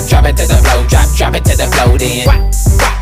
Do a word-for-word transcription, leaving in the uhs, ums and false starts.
drop it to the flow, drop, drop it to the flow then.